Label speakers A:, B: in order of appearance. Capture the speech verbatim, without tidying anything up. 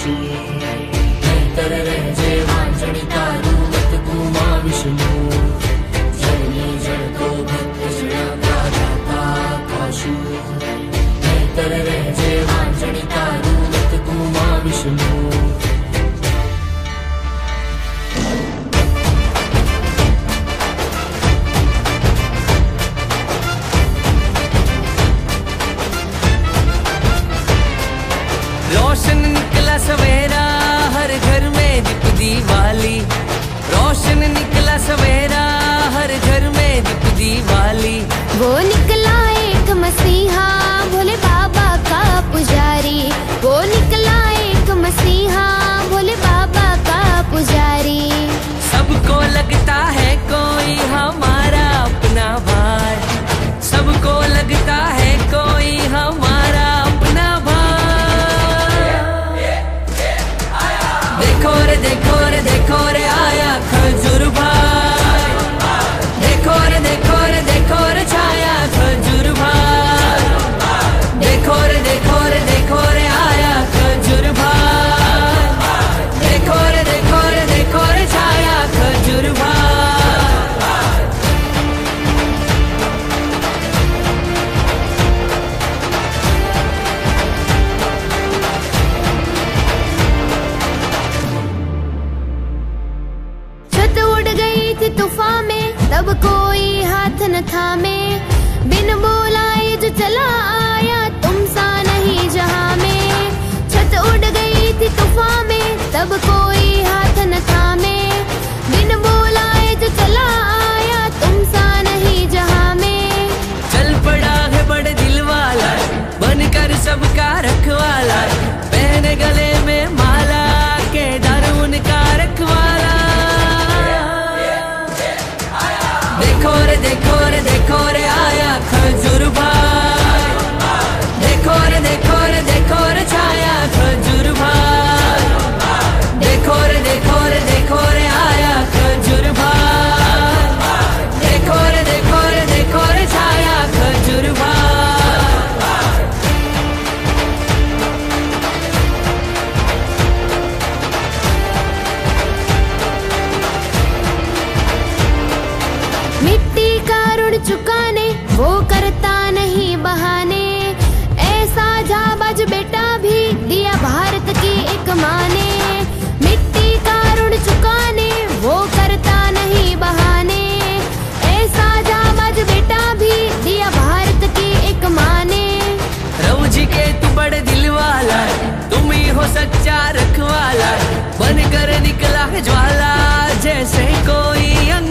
A: आशु नैतर रहजे वांछणी तारू मत गुमा विष्णु जनी जड़को भक्त जड़ा दाता काशु नैतर रहजे वांछणी तारू मत गुमा विष्णु।
B: रोशन निकला सवेरा हर घर में दीप दीवाली, रोशन निकला सवेरा हर घर में दीप दीवाली।
C: वो निकला एक मसीहा भोले बाबा का पुजारी, वो निकला एक मसीहा भोले बाबा का पुजारी।
B: सबको लगता है कोई हमारा अपना भाई, सबको लगता है कोई हमारा अपना भाई। देखो रे देखो रे देखो रे आया खजूर भाई, देखो रे देखो रे देखो रे छाया खजूर भाई, देखो रे देखो रे देखो रे आया खजूर भाई, देखो रे देखो रे देखो रे छाया खजूर भाई।
C: छत उड़ गई थी तूफान में तब कोई हाथ न थामे, बिन बुलाए जो चला आया तुम सा नहीं जहां में। छत उड़ गई थी तूफान में तब कोई हाथ न थामे, बिन बुलाए जो चला आया तुम सा नहीं जहां में।
B: चल पड़ा है बड़े दिल वाला बनकर सबका रखवाला, पहने गले में माला के डर उनका रखवाला। देखो रे देखो रे देखो रे आया खजूर भाई, देखो रे देखो रे देखो रे छाया खजूर भाई, देखो रे देखो रे देखो रे आया खजूर भाई, देखो रे देखो रे देखो रे छाया खजूर भाई।
C: मिट्टी का ऋण चुकाने वो करता नहीं बहाने, ऐसा जाबाज बेटा भी दिया भारत की एक माँ ने। मिट्टी का ऋण चुकाने वो करता नहीं बहाने, ऐसा जाबाज बेटा भी दिया भारत की एक माँ ने।
B: रघु जी के तू बड़े दिल वाला, तुम ही हो सच्चा रखवाला, बनकर निकला है ज्वाला जैसे कोई